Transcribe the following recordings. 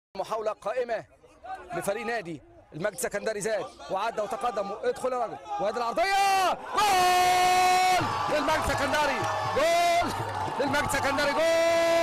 محاولة قائمة لفريق نادي المجد السكندري زاد وعدى وتقدم ادخل يا راجل وادي العرضية جول للمجد السكندري جول للمجد السكندري جول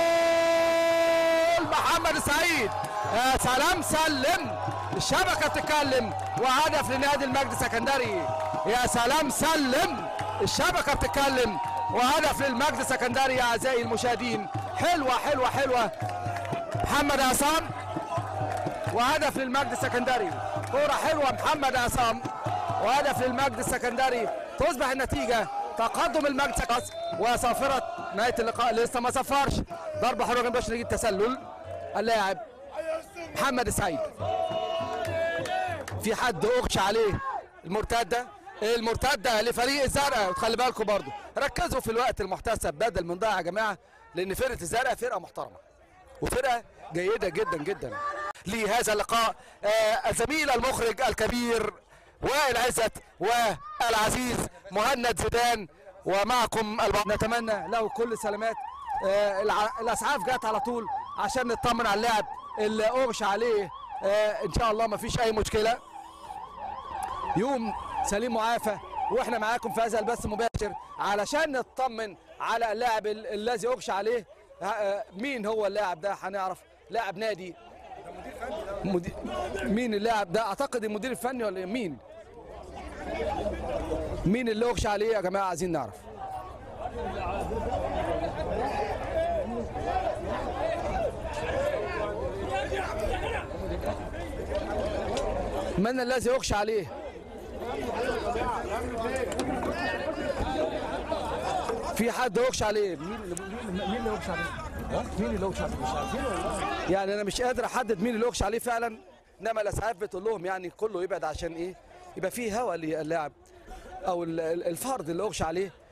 محمد السعيد يا سلام سلم الشبكة بتتكلم وهدف لنادي المجد السكندري يا سلام سلم الشبكة بتتكلم وهدف للمجد السكندري يا أعزائي المشاهدين حلوة حلوة حلوة محمد عصام وهدف للمجد السكندري كرة حلوة محمد عصام وهدف للمجد السكندري تصبح النتيجة تقدم المجد السكندري وصافرة نهاية اللقاء لسه ما صفرش ضربة حرة جنب نتيجة تسلل اللاعب محمد السعيد في حد أغشى عليه المرتدة لفريق الزرقاء وتخلي بالكم برضو ركزوا في الوقت المحتسب بدل من ضيع يا جماعة لأن فرقة الزرقاء فرقة محترمة وفرقة جيدة جدا جدا لهذا اللقاء الزميل المخرج الكبير وائل عزت والعزيز مهند زيدان ومعكم نتمنى له كل السلامات. الاسعاف جت على طول عشان نطمن على اللاعب اللي اغشى عليه ان شاء الله ما فيش اي مشكله يوم سليم معافى واحنا معاكم في هذا البث المباشر علشان نطمن على اللاعب الذي اغشى عليه. مين هو اللاعب ده؟ هنعرف لاعب نادي مين اللاعب ده؟ اعتقد المدير الفني ولا مين اللي اغشى عليه يا جماعه؟ عايزين نعرف. من الذي اغشى عليه؟ في حد اغشى عليه؟ مين اللي اغشى عليه؟ مين اللي اغشى عليه؟ مش عارفين والله. يعني انا مش قادر احدد مين اللي اغشى عليه فعلا، انما الاسعاف بتقول لهم يعني كله يبعد عشان ايه؟ يبقى فيه هوا للاعب او الفرد اللي اغشى عليه